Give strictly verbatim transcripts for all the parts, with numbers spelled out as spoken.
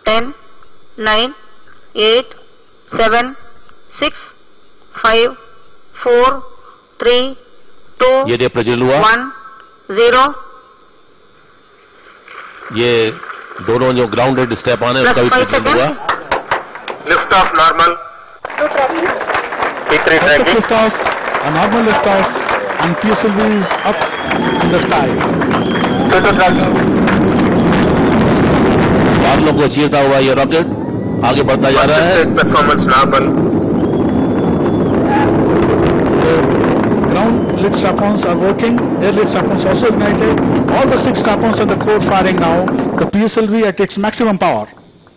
ten, nine, eight, seven, six, five, four, three, two, ये डे प्रज्वल हुआ। one, zero. ये दोनों जो ग्राउंडेड स्टेप ऑन है उसका भी प्रज्वल हुआ। Lift off normal. P three tracking. Lift off, a normal lift off, and P S L V is up in the sky. P two tracking. बादलों को चीरता हुआ ये रॉकेट आगे बढ़ता जा रहा है। Performance normal. The ground lit strap-ons are working. Air lit strap-ons also ignited. All the six strap-ons at the core firing now. The P S L V at its maximum power.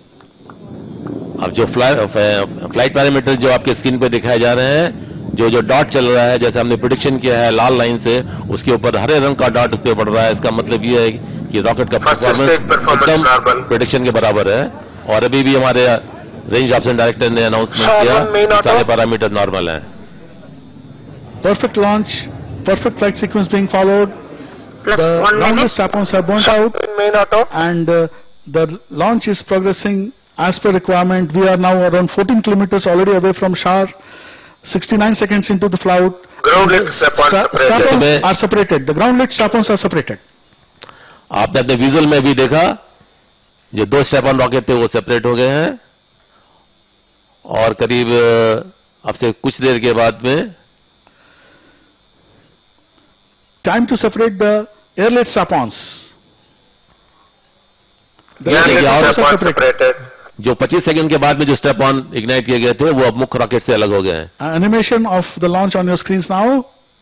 अब जो flight parameter जो आपके screen पे दिखाए जा रहे हैं, जो जो डॉट चल रहा है, जैसे हमने प्रेडिक्शन किया है लाल लाइन से, उसके ऊपर हरे रंग का डॉट उस पर बढ़ रहा है। इसका मतलब ये है कि रॉकेट का परफॉर्मेंस एकदम प्रेडिक्शन के बराबर है। और अभी भी हमारे रेंज ऑप्शन डायरेक्टर ने अनाउंसमेंट किया सारे पैरामीटर नॉर्मल हैं। Perfect launch, perfect flight sequence being followed. Plus The one ground minute. lit strap-ons are burnt out, Main auto. and uh, the launch is progressing as per requirement. We are now around fourteen kilometers already away from Shar. sixty-nine seconds into the flight. Ground lit strap-ons Stra- separated. strap-ons are separated. The ground lit strap-ons are separated. आपने अपने visual में भी देखा, जो दो step on rocket थे वो separate हो गए हैं और करीब अब से कुछ देर के बाद में Time to separate the air lit strap-ons. The Air air lit lit strap-ons are strap-ons separated. separated. जो पच्चीस सेकंड के बाद में जो स्टेप ऑन इग्नाइट किए गए थे वो अब मुख्य रॉकेट से अलग हो गए हैं। Uh, animation of the launch on your screens now.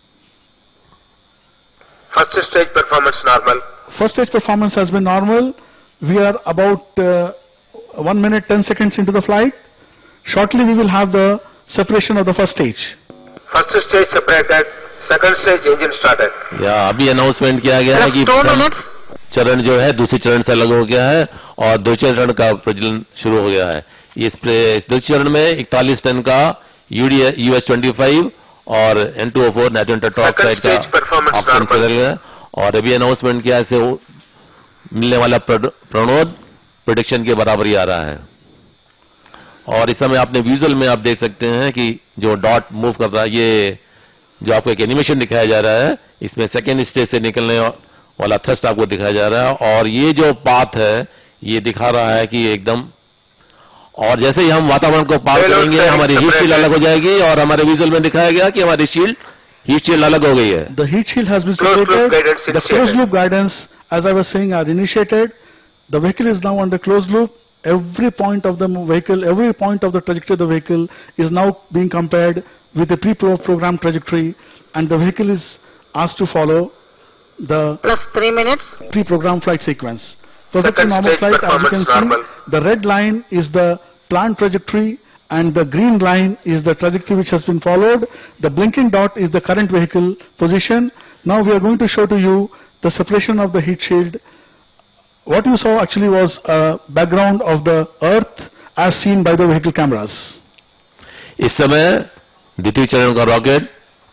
First stage performance normal. First stage performance has been normal. We are about uh, one minute ten seconds into the flight. Shortly we will have the separation of the first stage. First stage separated. Second stage engine started. या अभी announcement किया गया है Plus कि two minutes. चरण जो है दूसरे चरण से अलग हो गया है और दूसरे चरण का प्रज्वलन शुरू हो गया है। इस दूसरे चरण में इकतालीस टन का यूडी यूएस ट्वेंटी फाइव और N two O four nitrogen tetroxide का ऑप्शन चल गया और अभी अनाउंसमेंट किया से मिलने वाला प्रणोद प्रेडिक्शन के बराबर ही आ रहा है। और इस समय आपने विजुअल में आप देख सकते हैं कि जो डॉट मूव कर रहा है, ये जो आपको एक एनिमेशन दिखाया जा रहा है, इसमें सेकेंड स्टेज से निकलने वाला थ्रस्ट आपको दिखाया जा रहा है और ये जो पाथ है ये दिखा रहा है कि एकदम, और जैसे ही हम वातावरण को पार करेंगे हमारी हीट शील्ड अलग हो जाएगी और हमारे विजुअल में दिखाया गया कि हमारी शील्ड हीट शील्ड अलग हो गई है। The heat shield has been separated. The closed loop guidance, as I was saying, are initiated. The vehicle is now under closed loop. Every point of the vehicle, every point of the trajectory of the vehicle is now being compared with the pre-programmed trajectory, and the vehicle is asked to follow the Plus three minutes. pre-programmed flight sequence. Perfectly Second normal stage flight, as you can performance normal. see. The red line is the planned trajectory, and the green line is the trajectory which has been followed. The blinking dot is the current vehicle position. Now we are going to show to you the separation of the heat shield. What you saw actually was a background of the Earth as seen by the vehicle cameras. इस समय द्वितीय चरण का rocket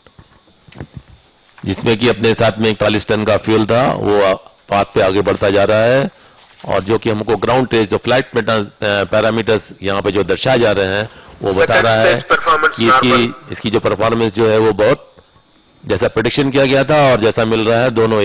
जिसमें कि अपने साथ में इकतालीस टन का फ्यूल था वो पाथ पे आगे बढ़ता जा रहा है और जो कि हमको ग्राउंड ट्रेस जो फ्लाइट पैरामीटर्स यहाँ पे जो दर्शाए जा रहे हैं वो बता रहा है कि इसकी इसकी जो परफॉर्मेंस जो है वो बहुत जैसा प्रेडिक्शन किया गया था और जैसा मिल रहा है दोनों